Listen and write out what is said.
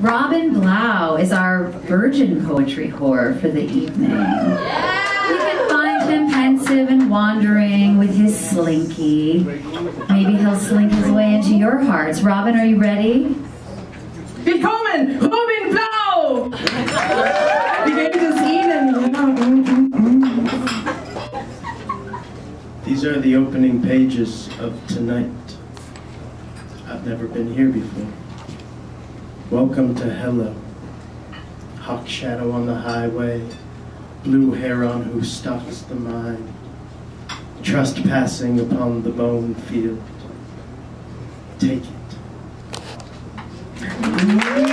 Robin Blauwe is our virgin poetry whore for the evening. You can find him pensive and wandering with his slinky. Maybe he'll slink his way into your hearts. Robin, are you ready? Willkommen, Robin Blauwe! Wie geht es Ihnen? These are the opening pages of tonight. I've never been here before. Welcome to Hello. Hawk shadow on the highway, blue heron who stalks the mine, trespassing upon the bone field. Take it.